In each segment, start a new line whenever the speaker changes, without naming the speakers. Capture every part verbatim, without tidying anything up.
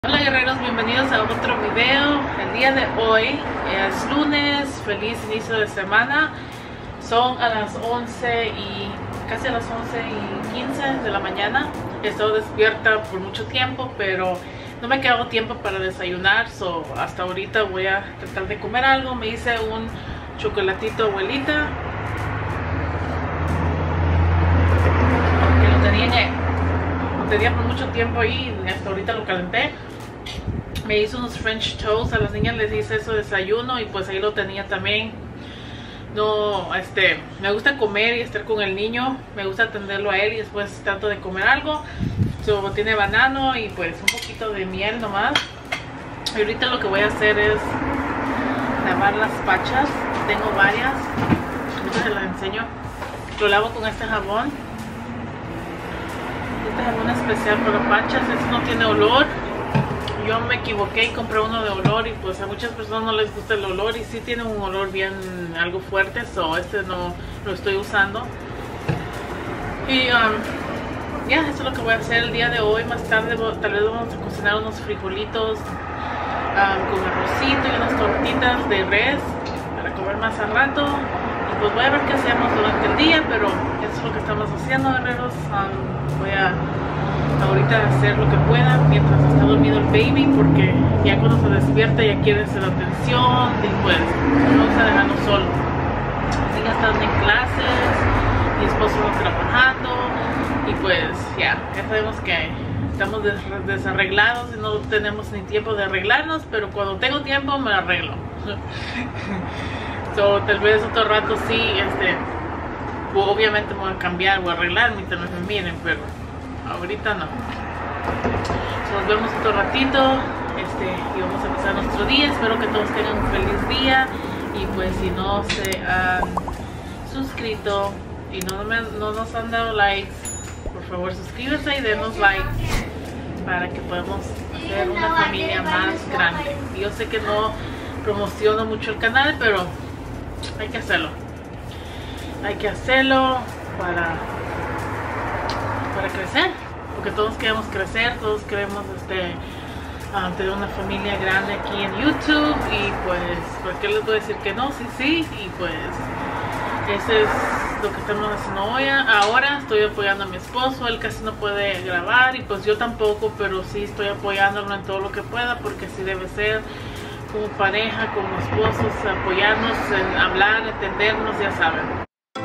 Hola guerreros, bienvenidos a otro video. El día de hoy es lunes, feliz inicio de semana. Son a las once y casi a las once y quince de la mañana. He estado despierta por mucho tiempo, pero no me ha quedado tiempo para desayunar, so hasta ahorita voy a tratar de comer algo. Me hice un chocolatito abuelita que lo tenía, lo tenía por mucho tiempo ahí y hasta ahorita lo calenté. Me hice unos French toast, a las niñas les hice eso de desayuno y pues ahí lo tenía también. No, este, me gusta comer y estar con el niño, me gusta atenderlo a él y después trato de comer algo. So, tiene banano y pues un poquito de miel nomás. Y ahorita lo que voy a hacer es lavar las pachas. Tengo varias, ahorita se las enseño. Lo lavo con este jabón. Este jabón especial para pachas, este no tiene olor. Yo me equivoqué y compré uno de olor y pues a muchas personas no les gusta el olor y sí tiene un olor bien algo fuerte, so este no lo estoy usando. Y um, ya, eso es lo que voy a hacer el día de hoy. Más tarde tal vez vamos a cocinar unos frijolitos um, con arrocito y unas tortitas de res para comer más al rato. Y pues voy a ver qué hacemos durante el día, pero eso es lo que estamos haciendo, guerreros. Um, voy a ahorita hacer lo que pueda mientras está dormido el baby, porque ya cuando se despierta ya quiere hacer atención y pues no vamos a dejarlo solo. Las niñas están en clases, mi esposo está trabajando y pues ya, ya sabemos que estamos des desarreglados y no tenemos ni tiempo de arreglarnos, pero cuando tengo tiempo me arreglo. So, tal vez otro rato sí, este, obviamente me voy a cambiar o arreglar mientras me miren, pero ahorita no. So, nos vemos otro ratito este, y vamos a empezar nuestro día. Espero que todos tengan un feliz día. Y pues si no se han suscrito y no, me, no nos han dado likes, por favor suscríbanse y denos like para que podamos hacer una familia más grande. Yo sé que no promociono mucho el canal, pero hay que hacerlo. Hay que hacerlo para para crecer, porque todos queremos crecer, todos queremos este, uh, tener una familia grande aquí en YouTube. Y pues, ¿por qué les voy a decir que no? Sí, sí, y pues ese es lo que estamos haciendo hoy. Ahora estoy apoyando a mi esposo, él casi no puede grabar y pues yo tampoco, pero sí estoy apoyándolo en todo lo que pueda, porque así debe ser como pareja, como esposos, apoyarnos en hablar, entendernos, ya saben.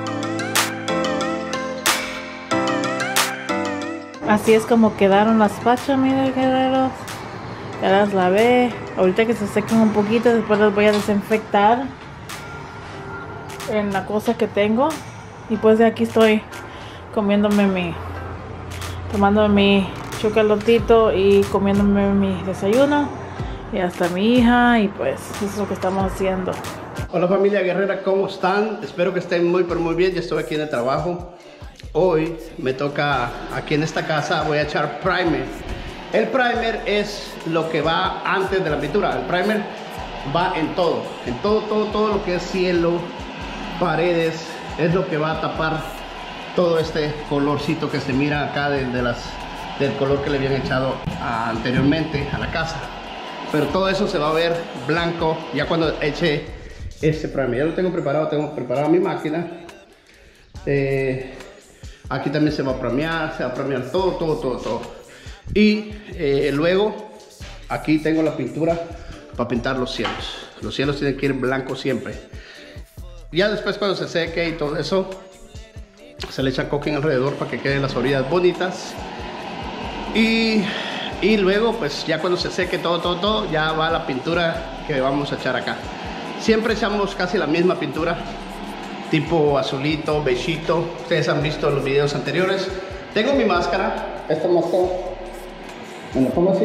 Así es como quedaron las pachas, miren guerreros. Ya las lavé. Ahorita que se sequen un poquito, después las voy a desinfectar en la cosa que tengo. Y pues de aquí estoy comiéndome mi, tomándome mi chocolatito y comiéndome mi desayuno. Y hasta mi hija, y pues eso es lo que estamos haciendo.
Hola familia guerrera, ¿cómo están? Espero que estén muy pero muy bien. Ya estoy aquí en el trabajo. Hoy me toca, aquí en esta casa voy a echar primer. El primer es lo que va antes de la pintura. El primer va en todo, en todo, todo, todo lo que es cielo, paredes, es lo que va a tapar todo este colorcito que se mira acá de, de las, del color que le habían echado a, anteriormente a la casa. Pero todo eso se va a ver blanco ya cuando eche este primer. Ya lo tengo preparado, tengo preparado mi máquina. Eh, Aquí también se va a premiar, se va a premiar todo, todo, todo, todo. Y eh, luego aquí tengo la pintura para pintar los cielos. Los cielos tienen que ir blancos siempre. Ya después cuando se seque y todo eso, se le echa coque alrededor para que queden las orillas bonitas. Y, y luego pues ya cuando se seque todo, todo, todo, ya va la pintura que vamos a echar acá. Siempre echamos casi la misma pintura, tipo azulito, beigito. Ustedes han visto los videos anteriores. Tengo mi máscara, esta máscara me la pongo así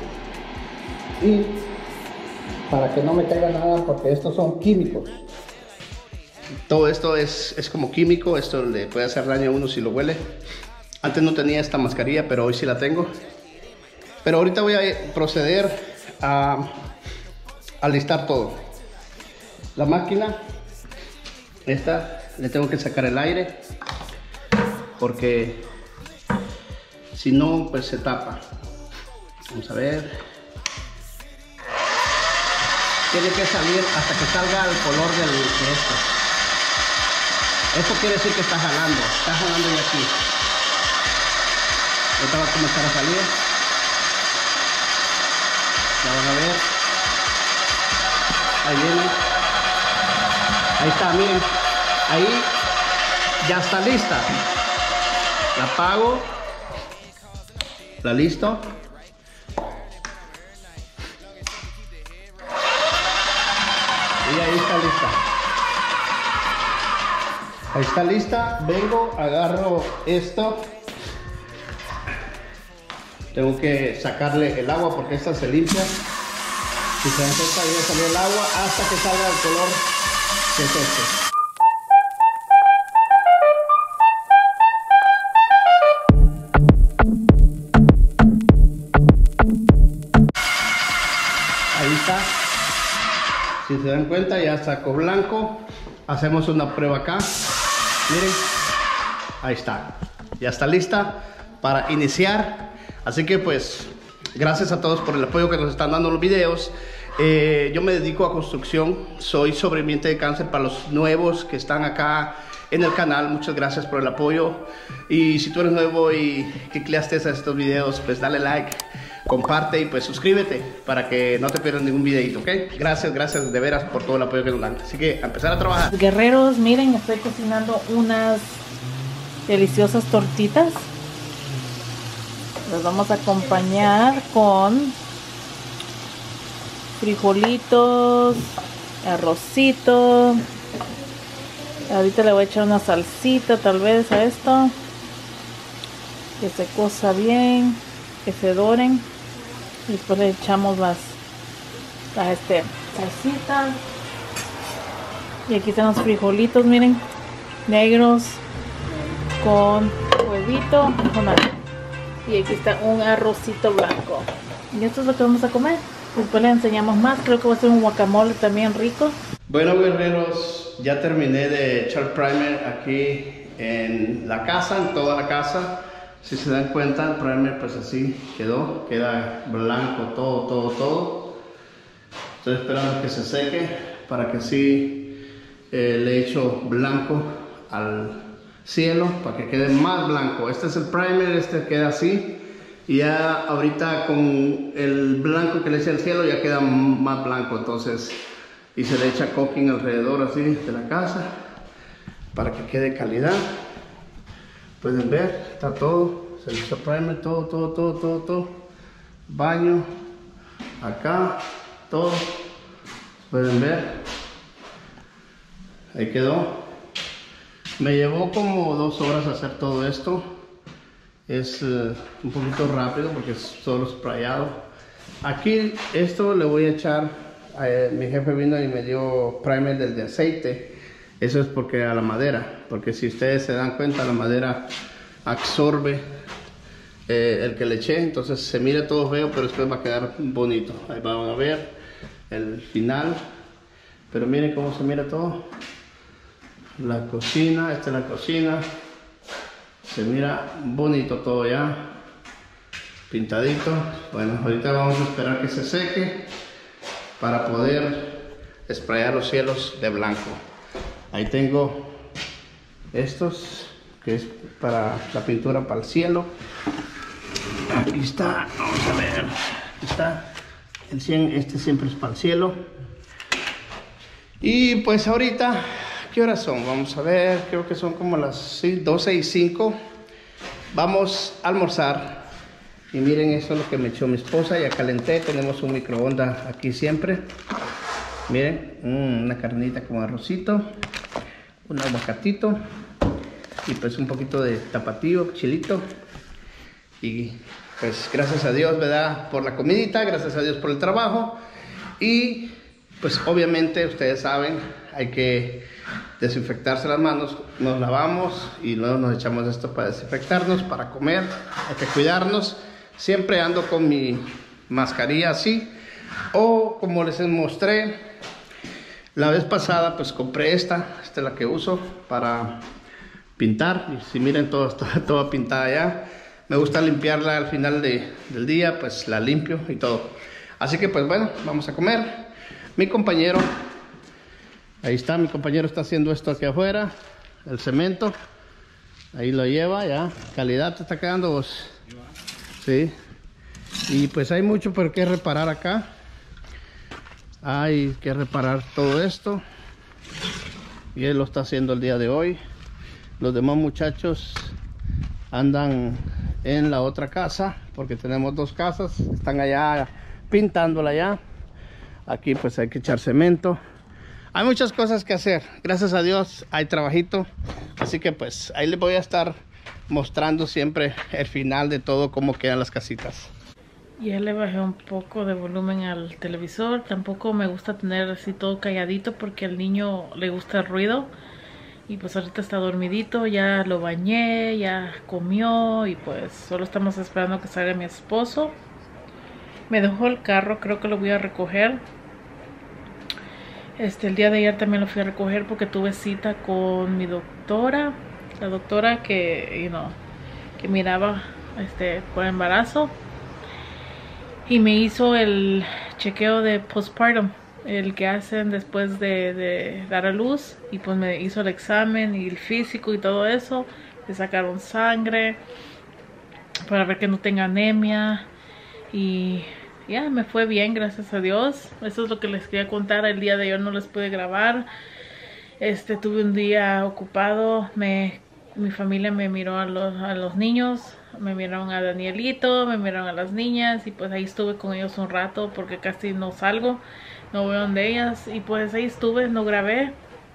y para que no me caiga nada, porque estos son químicos. Todo esto es, es como químico. Esto le puede hacer daño a uno si lo huele. Antes no tenía esta mascarilla, pero hoy sí la tengo. Pero ahorita voy a proceder a alistar todo. La máquina esta le tengo que sacar el aire, porque si no pues se tapa. Vamos a ver. tiene que salir hasta que salga el color del, de esto. Eso quiere decir que está jalando, está jalando ya aquí. Ahorita va a comenzar a salir. Ya van a ver. Ahí viene. Ahí está, miren. Ahí ya está lista. La apago. La listo. Y ahí está lista. Ahí está lista. Vengo, agarro esto. Tengo que sacarle el agua porque esta se limpia. Si se dan cuenta, ya salió el agua hasta que salga el color que es este. Ahí está. Si se dan cuenta, ya sacó blanco. Hacemos una prueba acá. Miren. Ahí está. Ya está lista para iniciar. Así que pues, gracias a todos por el apoyo que nos están dando los videos. Eh, yo me dedico a construcción. Soy sobreviviente de cáncer. Para los nuevos que están acá en el canal, muchas gracias por el apoyo. Y si tú eres nuevo y clicleaste a estos videos, pues dale like, comparte y pues suscríbete para que no te pierdas ningún videito, ¿ok? Gracias, gracias de veras por todo el apoyo que nos dan. Así que a empezar a trabajar.
Guerreros, miren, estoy cocinando unas deliciosas tortitas. Las vamos a acompañar con frijolitos, arrocito. Ahorita le voy a echar una salsita tal vez a esto. Que se cosa bien, que se doren. Y después le echamos las, las este, salsitas. Y aquí están los frijolitos, miren, negros con huevito y con algo. Y aquí está un arrocito blanco. Y esto es lo que vamos a comer. Después les enseñamos más. Creo que va a ser un guacamole también rico.
Bueno, guerreros, ya terminé de echar primer aquí en la casa, en toda la casa. Si se dan cuenta, el primer pues así quedó. Queda blanco todo, todo, todo. Estoy esperando que se seque para que así eh, le echo blanco al cielo para que quede más blanco. Este es el primer, este queda así. Y ya ahorita con el blanco que le echa al cielo ya queda más blanco. Entonces, y se le echa caulking alrededor así de la casa para que quede calidad. Pueden ver, está todo. Se le echa primer, todo, todo, todo, todo, todo. Baño, acá, todo. Pueden ver. Ahí quedó. Me llevó como dos horas hacer todo esto. Es uh, un poquito rápido porque es solo sprayado. Aquí esto le voy a echar. Eh, mi jefe vino y me dio primer del de aceite. Eso es porque a la madera. Porque si ustedes se dan cuenta, la madera absorbe eh, el que le eché. Entonces se mira todo feo, pero después va a quedar bonito. Ahí van a ver el final. Pero miren cómo se mira todo. La cocina, esta es la cocina. Se mira bonito todo ya. Pintadito. Bueno, ahorita vamos a esperar que se seque para poder sprayar los cielos de blanco. Ahí tengo estos, que es para la pintura para el cielo. Aquí está, vamos a ver. Aquí está el cien, este siempre es para el cielo. Y pues ahorita, ¿qué horas son? Vamos a ver, creo que son como las sí, doce y cinco. Vamos a almorzar. Y miren, eso es lo que me echó mi esposa. Ya calenté, tenemos un microondas aquí siempre. Miren, mmm, una carnita con arrocito, un aguacatito y pues un poquito de tapatío, chilito. Y pues gracias a Dios, ¿verdad? Por la comidita, gracias a Dios por el trabajo. Y pues obviamente ustedes saben, hay que desinfectarse las manos. Nos lavamos y luego nos echamos esto para desinfectarnos, para comer. Hay que cuidarnos. Siempre ando con mi mascarilla así. O como les mostré la vez pasada, pues compré esta. Esta es la que uso para pintar. Y si miren, todo está toda pintada ya. Me gusta limpiarla al final de, del día, pues la limpio y todo. Así que pues bueno, vamos a comer. Mi compañero, ahí está, mi compañero está haciendo esto aquí afuera, el cemento. Ahí lo lleva, ya, calidad te está quedando vos. Sí. Y pues hay mucho por qué reparar acá. Hay que reparar todo esto. Y él lo está haciendo el día de hoy. Los demás muchachos andan en la otra casa, porque tenemos dos casas, están allá pintándola ya. Aquí pues hay que echar cemento. Hay muchas cosas que hacer, gracias a Dios hay trabajito, así que pues ahí les voy a estar mostrando siempre el final de todo, cómo quedan las casitas.
Ya le bajé un poco de volumen al televisor. Tampoco me gusta tener así todo calladito porque al niño le gusta el ruido. Y pues ahorita está dormidito, ya lo bañé, ya comió y pues solo estamos esperando que salga mi esposo. Me dejó el carro, creo que lo voy a recoger. Este, el día de ayer también lo fui a recoger porque tuve cita con mi doctora. La doctora que, you know, que miraba este, por embarazo. Y me hizo el chequeo de postpartum, el que hacen después de, de dar a luz. Y pues me hizo el examen y el físico y todo eso. Le sacaron sangre para ver que no tenga anemia. Y ya, yeah, me fue bien, gracias a Dios. Eso es lo que les quería contar. El día de ayer no les pude grabar. Este, tuve un día ocupado. Me, mi familia me miró a los, a los niños. Me miraron a Danielito, me miraron a las niñas. Y pues ahí estuve con ellos un rato porque casi no salgo. No voy donde ellas. Y pues ahí estuve, no grabé.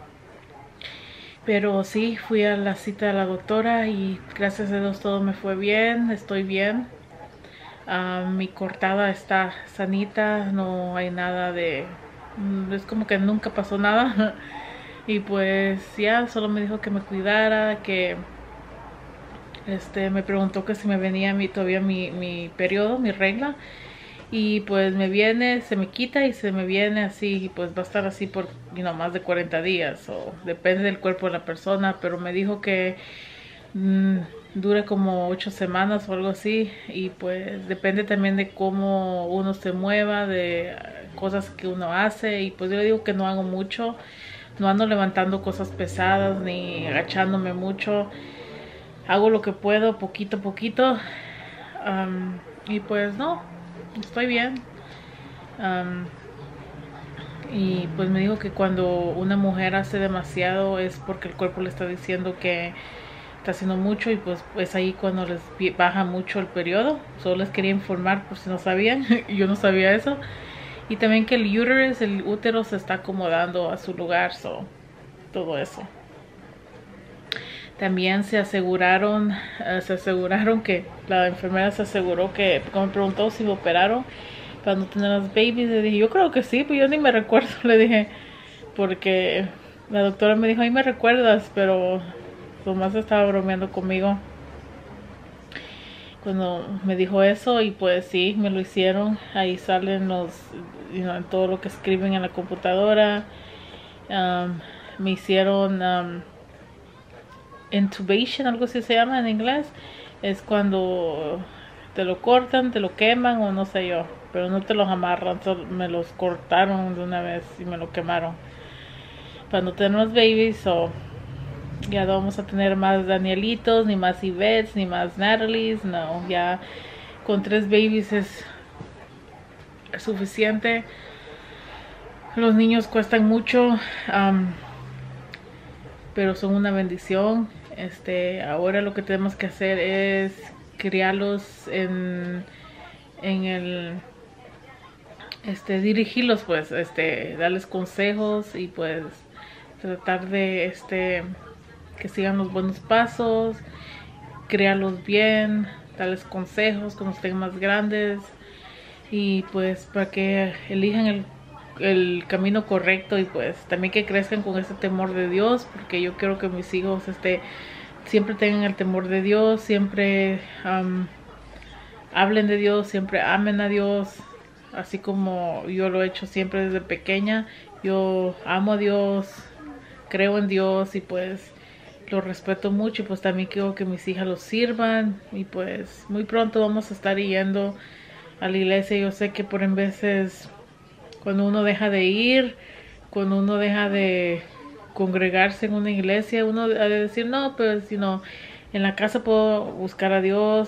Pero sí, fui a la cita de la doctora. Y gracias a Dios todo me fue bien. Estoy bien. Uh, mi cortada está sanita, no hay nada de... Es como que nunca pasó nada. Y pues ya, solo me dijo que me cuidara, que... Este, me preguntó que si me venía mi, todavía mi, mi periodo, mi regla. Y pues me viene, se me quita y se me viene así. Y pues va a estar así por, you know, más de cuarenta días. O depende del cuerpo de la persona. Pero me dijo que... Mmm, dura como ocho semanas o algo así. Y pues depende también de cómo uno se mueva, de cosas que uno hace. Y pues yo digo que no hago mucho. No ando levantando cosas pesadas ni agachándome mucho. Hago lo que puedo, poquito a poquito. Um, y pues no, estoy bien. Um, y pues me dijo que cuando una mujer hace demasiado es porque el cuerpo le está diciendo que está haciendo mucho. Y pues es ahí cuando les baja mucho el periodo. Solo les quería informar por si no sabían. Yo no sabía eso. Y también que el uterus, el útero se está acomodando a su lugar. So, todo eso. También se aseguraron, uh, se aseguraron que la enfermera se aseguró que, como me preguntó si me operaron para no tener las babies, le dije, yo creo que sí, pues yo ni me recuerdo, le dije, porque la doctora me dijo, ahí me recuerdas, pero nomás estaba bromeando conmigo cuando me dijo eso. Y pues sí, me lo hicieron. Ahí salen los, you know, todo lo que escriben en la computadora. Um, me hicieron um, intubation, algo así se llama en inglés. Es cuando te lo cortan, te lo queman o no sé yo, pero no te los amarran, solo me los cortaron de una vez y me lo quemaron para no tener más babies. O ya no vamos a tener más Danielitos, ni más Ivettes, ni más Natalies. No, ya con tres babies es suficiente. Los niños cuestan mucho, um, pero son una bendición. Este, ahora lo que tenemos que hacer es criarlos en, en el, este, dirigirlos, pues, este, darles consejos y pues tratar de, este, que sigan los buenos pasos, criarlos bien, darles consejos cuando estén más grandes y pues para que elijan el, el camino correcto. Y pues también que crezcan con ese temor de Dios, porque yo quiero que mis hijos este, siempre tengan el temor de Dios, siempre um, hablen de Dios, siempre amen a Dios, así como yo lo he hecho siempre desde pequeña. Yo amo a Dios, creo en Dios y pues lo respeto mucho. Y pues también quiero que mis hijas los sirvan. Y pues muy pronto vamos a estar yendo a la iglesia. Yo sé que por en veces cuando uno deja de ir, cuando uno deja de congregarse en una iglesia, uno ha de decir, no, pues, you know, en la casa puedo buscar a Dios,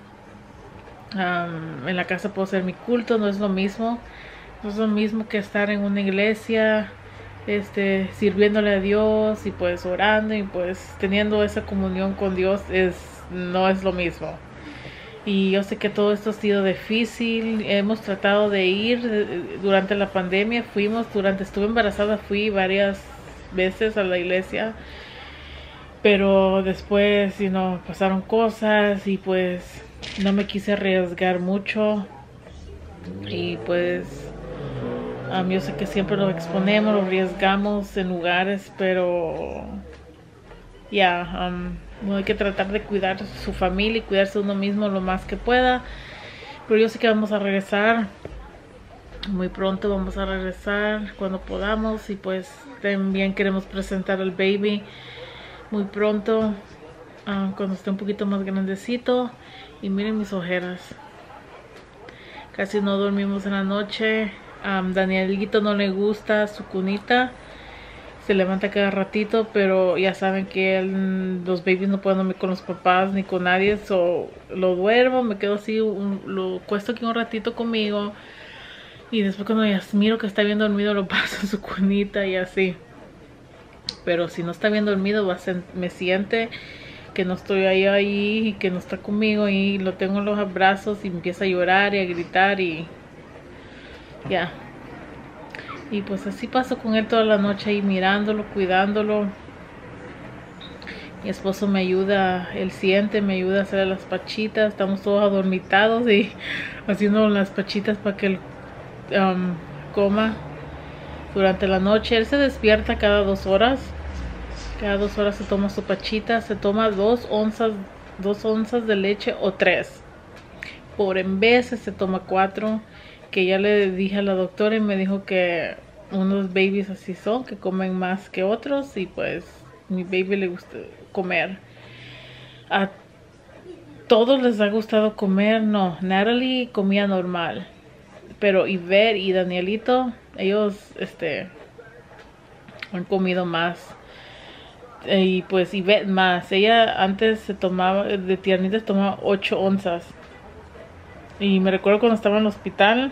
um, en la casa puedo hacer mi culto, no es lo mismo. No es lo mismo que estar en una iglesia, este, sirviéndole a Dios y pues orando y pues teniendo esa comunión con Dios, es, no es lo mismo. Y yo sé que todo esto ha sido difícil. Hemos tratado de ir durante la pandemia, fuimos, durante estuve embarazada, fui varias veces a la iglesia, pero después, you know, pasaron cosas y pues no me quise arriesgar mucho. Y pues Um, yo sé que siempre lo exponemos, lo arriesgamos en lugares, pero ya, yeah, um, no hay que tratar de cuidar su familia y cuidarse uno mismo lo más que pueda. Pero yo sé que vamos a regresar muy pronto, vamos a regresar cuando podamos y pues también queremos presentar al baby muy pronto, um, cuando esté un poquito más grandecito. Y miren mis ojeras, casi no dormimos en la noche. Um, Danielito no le gusta su cunita, se levanta cada ratito, pero ya saben que él, los babies no pueden dormir con los papás ni con nadie, so lo duermo, me quedo así, un, lo cuesto aquí un ratito conmigo y después cuando ya miro que está bien dormido lo paso en su cunita y así. Pero si no está bien dormido, va a ser, me siente que no estoy ahí ahí y que no está conmigo y lo tengo en los brazos y empieza a llorar y a gritar y ya, yeah. Y pues así paso con él toda la noche ahí mirándolo, cuidándolo. Mi esposo me ayuda, él siente, me ayuda a hacer las pachitas. Estamos todos adormitados y haciendo las pachitas para que él um, coma durante la noche. Él se despierta cada dos horas. Cada dos horas se toma su pachita. Se toma dos onzas, dos onzas de leche o tres. Por en veces se toma cuatro. Que ya le dije a la doctora y me dijo que unos babies así son, que comen más que otros y pues mi baby le gusta comer. A todos les ha gustado comer, no, Natalie comía normal, pero Ivette y Danielito, ellos este han comido más. Y pues Ivette más, ella antes se tomaba, de tiernitas tomaba ocho onzas. Y me recuerdo cuando estaba en el hospital,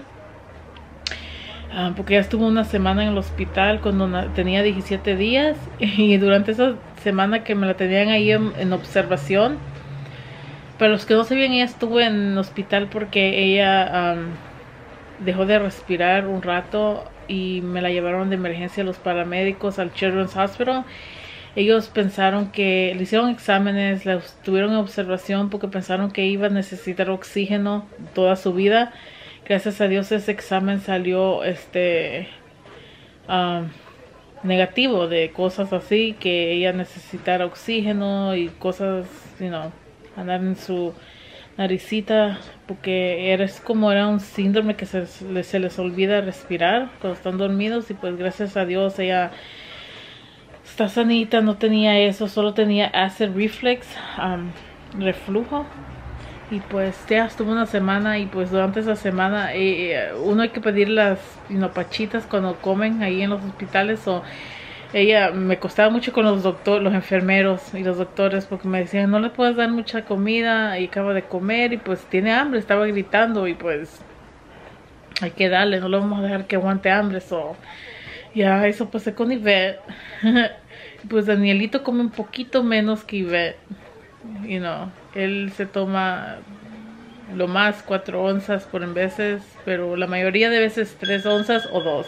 Uh, porque ya estuvo una semana en el hospital cuando tenía diecisiete días y durante esa semana que me la tenían ahí en, en observación, para los que no sabían, ella estuvo en el hospital porque ella um, dejó de respirar un rato y me la llevaron de emergencia los paramédicos al Children's Hospital. Ellos pensaron que le hicieron exámenes, la tuvieron en observación porque pensaron que iba a necesitar oxígeno toda su vida. Gracias a Dios ese examen salió este um, negativo, de cosas así, que ella necesitara oxígeno y cosas, you know, andar en su naricita, porque era como era un síndrome que se, se les olvida respirar cuando están dormidos. Y pues gracias a Dios ella está sanita, no tenía eso, solo tenía acid reflux, um, reflujo. Y pues ya estuvo una semana y pues durante esa semana eh, uno hay que pedir las you know, pachitas cuando comen ahí en los hospitales. O ella me costaba mucho con los doctores, los enfermeros y los doctores, porque me decían no le puedes dar mucha comida y acaba de comer y pues tiene hambre, estaba gritando y pues hay que darle, no lo vamos a dejar que aguante hambre. So, ya eso pasé con Ivette. Pues Danielito come un poquito menos que Ivette. You know, él se toma lo más cuatro onzas por en veces, pero la mayoría de veces tres onzas o dos.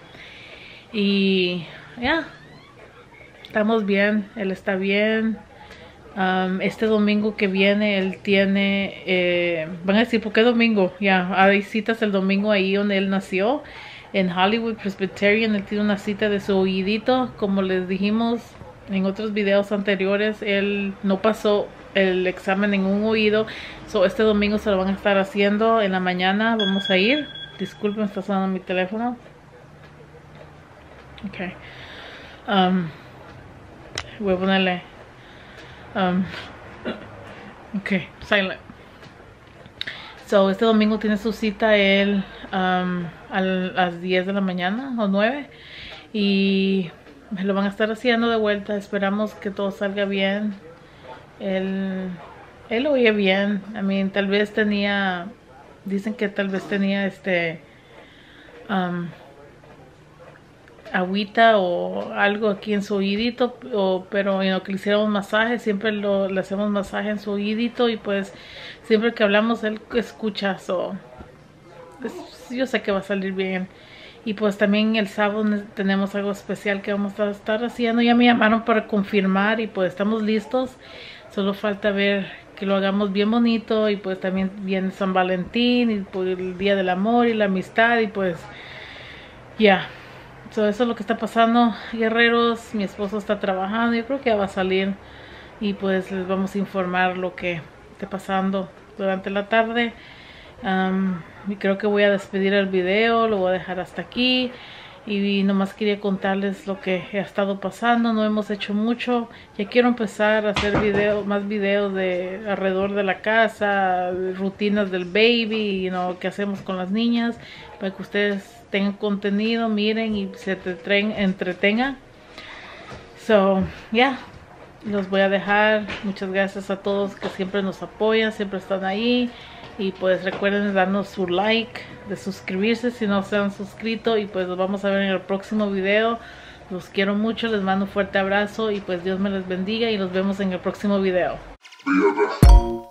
Y ya, yeah, estamos bien, él está bien. Um, este domingo que viene él tiene, eh, van a decir, ¿por qué domingo? Ya, yeah, hay citas el domingo ahí donde él nació, en Hollywood Presbyterian. Él tiene una cita de su oídito, como les dijimos en otros videos anteriores, él no pasó el examen en un oído. So, este domingo se lo van a estar haciendo en la mañana. Vamos a ir. Disculpen, está sonando mi teléfono. Ok. Um, voy a ponerle. Um, ok, silent. So, este domingo tiene su cita él um, a las diez de la mañana o nueve. Y lo van a estar haciendo de vuelta. Esperamos que todo salga bien. Él, él oye bien. I mean, tal vez tenía... Dicen que tal vez tenía este... Um, agüita o algo aquí en su oídito, o, pero you know, que le hiciéramos masaje, siempre lo, le hacemos masaje en su oídito y pues siempre que hablamos él escucha, so, pues, yo sé que va a salir bien. Y pues también el sábado tenemos algo especial que vamos a estar haciendo. Ya me llamaron para confirmar y pues estamos listos, solo falta ver que lo hagamos bien bonito. Y pues también viene San Valentín y pues, el Día del Amor y la Amistad y pues ya. Yeah. So, eso es lo que está pasando, guerreros. Mi esposo está trabajando, yo creo que ya va a salir y pues les vamos a informar lo que esté pasando durante la tarde. Um, y creo que voy a despedir el video, lo voy a dejar hasta aquí. Y nomás quería contarles lo que ha estado pasando. No hemos hecho mucho. Ya quiero empezar a hacer video, más videos de alrededor de la casa, rutinas del baby, you know, qué hacemos con las niñas, para que ustedes tengan contenido, miren y se entretengan. So, ya, yeah, los voy a dejar. Muchas gracias a todos que siempre nos apoyan, siempre están ahí. Y pues recuerden darnos su like, de suscribirse si no se han suscrito. Y pues nos vamos a ver en el próximo video. Los quiero mucho, les mando un fuerte abrazo y pues Dios me les bendiga y nos vemos en el próximo video.